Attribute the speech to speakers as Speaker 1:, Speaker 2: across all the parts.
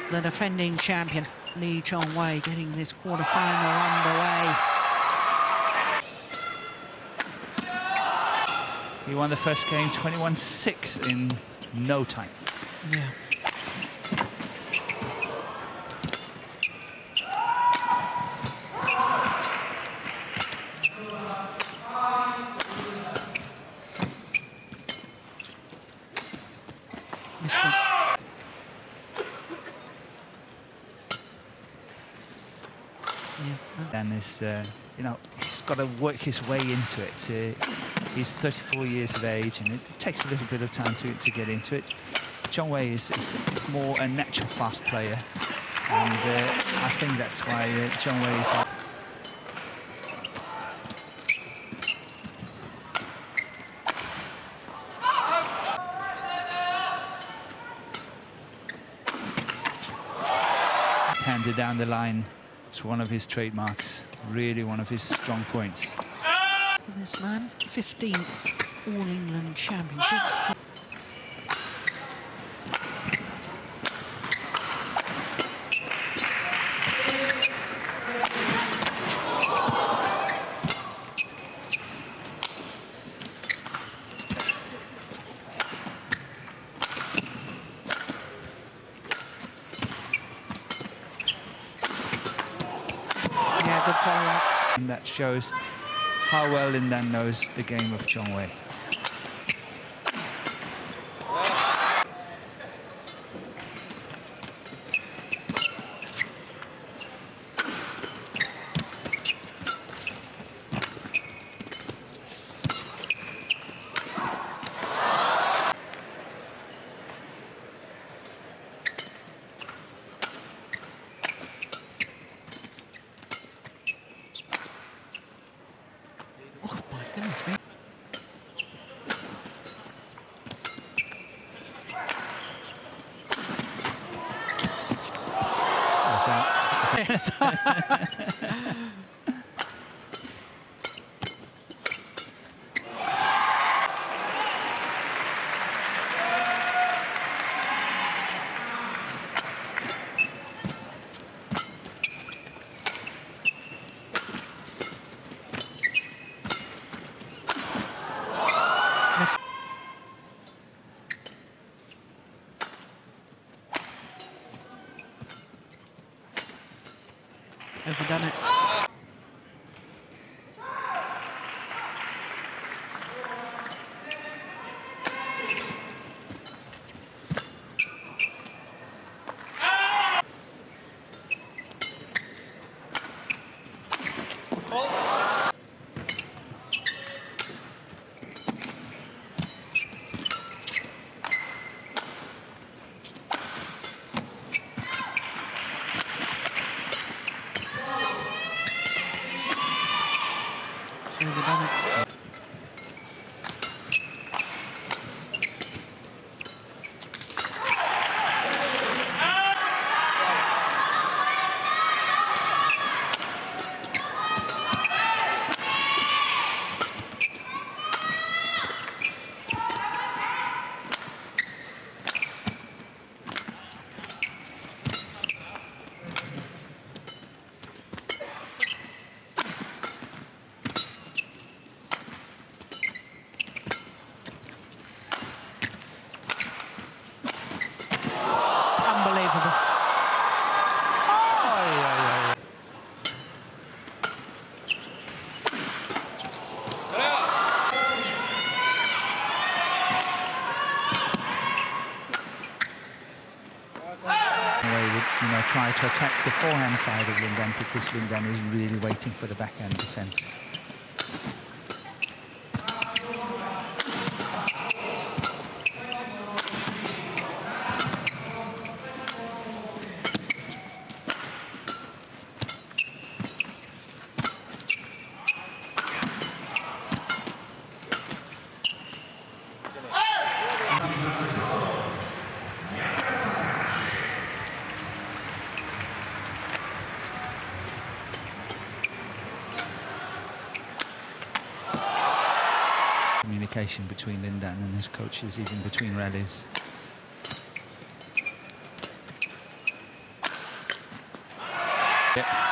Speaker 1: the defending champion, Chong Wei, getting this quarter-final underway.
Speaker 2: He won the first game 21-6 in no time.
Speaker 1: Yeah. Missed it. Yeah.
Speaker 2: And is, you know, he's got to work his way into it. He's 34 years of age, and it takes a little bit of time to get into it. Chong Wei is more a natural fast player, and I think that's why Chong Wei is. Handed down the line. It's one of his trademarks, really one of his strong points.
Speaker 1: This man, 15th All England Championships. Yeah, good follow-up.
Speaker 2: And that shows how well Lindan knows the game of Chong Wei.
Speaker 1: Oh my goodness me.
Speaker 2: That's out.
Speaker 1: Yes. Overdone it. Overdone it. Unbelievable.
Speaker 2: Would, you know, try to attack the forehand side of Lindan, because Lindan is really waiting for the backhand defense. Communication between Lindan and his coaches, even between rallies. Yeah.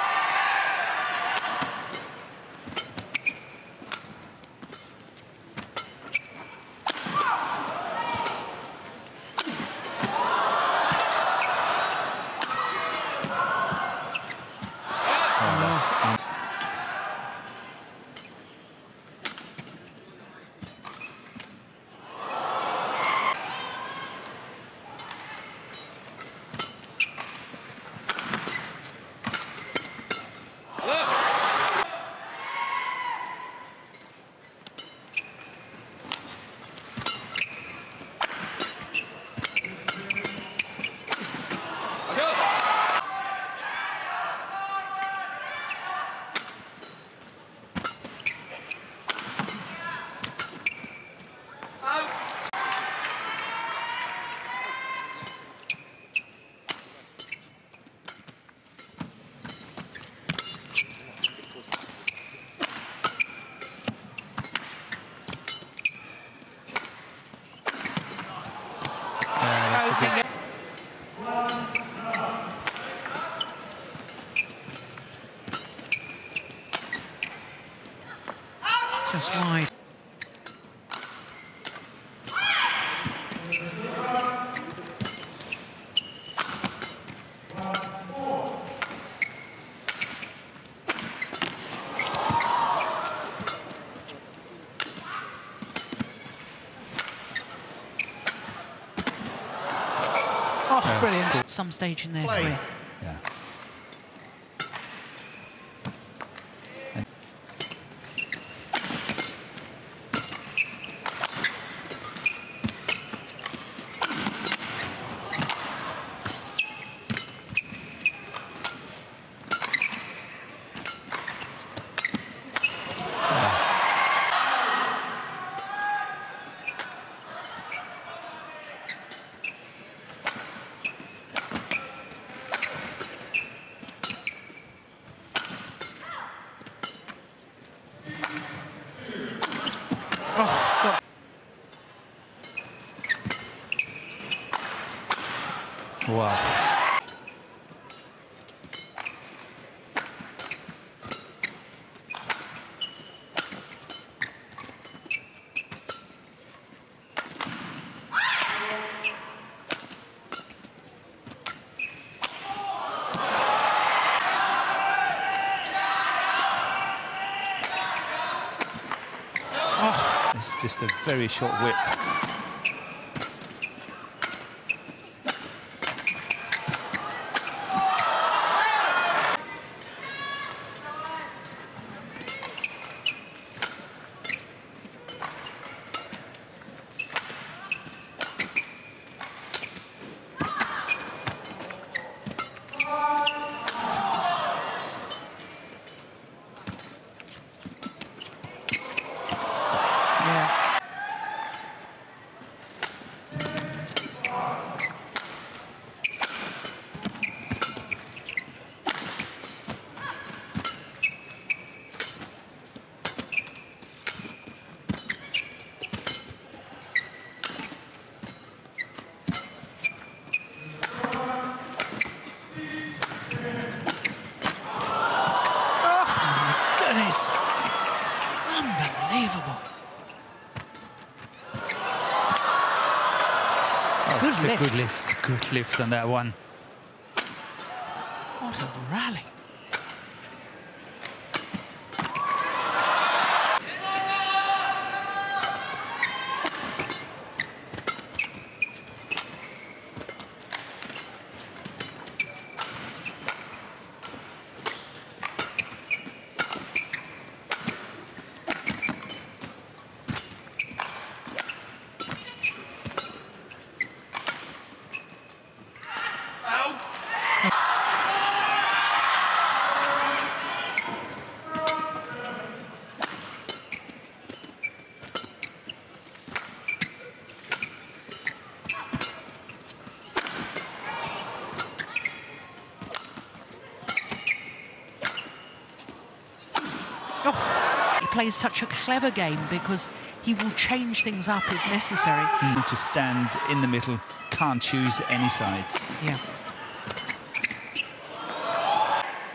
Speaker 1: Just wide. Oh, brilliant. At some stage in their career.
Speaker 2: Yeah.
Speaker 1: Oh, God.
Speaker 2: Wow.
Speaker 1: Oh.
Speaker 2: It's just a very short whip.
Speaker 1: Unbelievable.
Speaker 2: Oh,
Speaker 1: Good
Speaker 2: it's
Speaker 1: lift.
Speaker 2: a good lift. Good lift on that one.
Speaker 1: What a rally. Oh, he plays such a clever game because he will change things up if necessary.
Speaker 2: To stand in the middle, can't choose any sides.
Speaker 1: Yeah.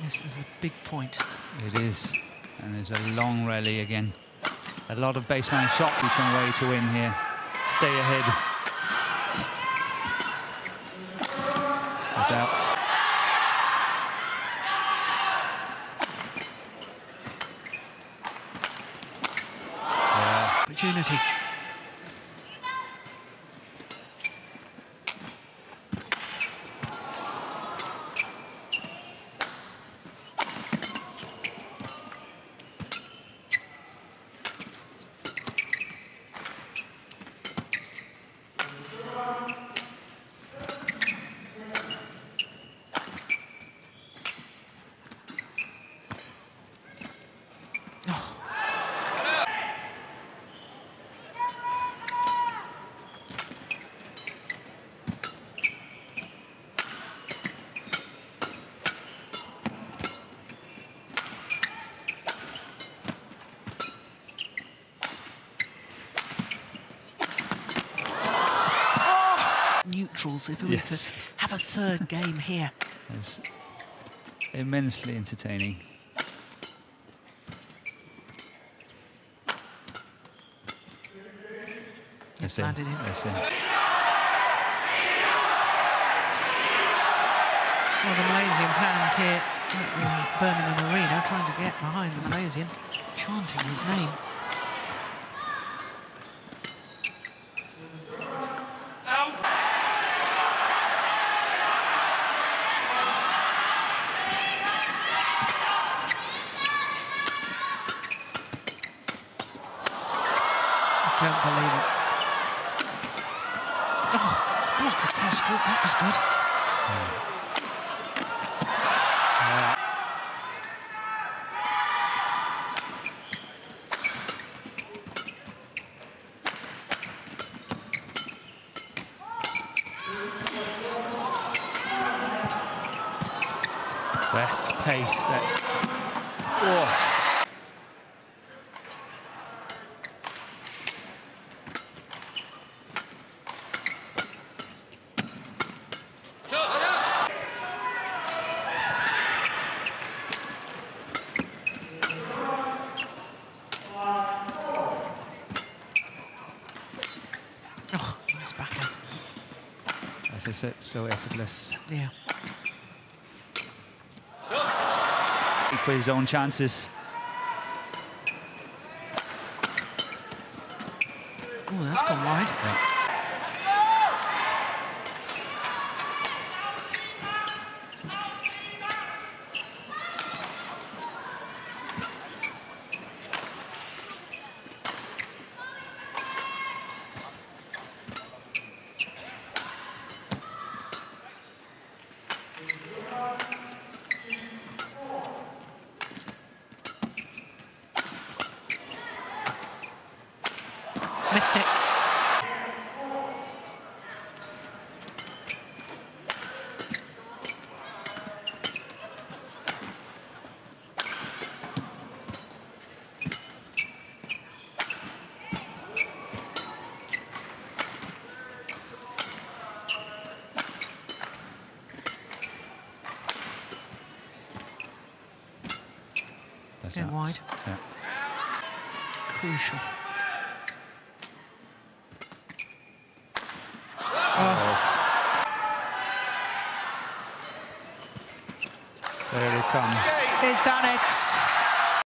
Speaker 1: This is a big point.
Speaker 2: It is. And there's a long rally again. A lot of baseline shots. Chong Wei to win here. Stay ahead. It's out.
Speaker 1: Opportunity. Neutrals if we were to have a third game here.
Speaker 2: It's immensely entertaining.
Speaker 1: It's landed in.
Speaker 2: That's in.
Speaker 1: Well, the Malaysian fans here at the Birmingham Arena trying to get behind the Malaysian, chanting his name. Don't believe it. Oh, block across court, that was good.
Speaker 2: That's pace, that's... Oh.
Speaker 1: Oh, nice backhand.
Speaker 2: As I said, so effortless.
Speaker 1: Yeah.
Speaker 2: For his own chances.
Speaker 1: Oh, that's gone wide.
Speaker 2: Yeah.
Speaker 1: Missed it.
Speaker 2: That's
Speaker 1: Get wide.
Speaker 2: Yeah.
Speaker 1: Crucial.
Speaker 2: There it comes.
Speaker 1: He's done it.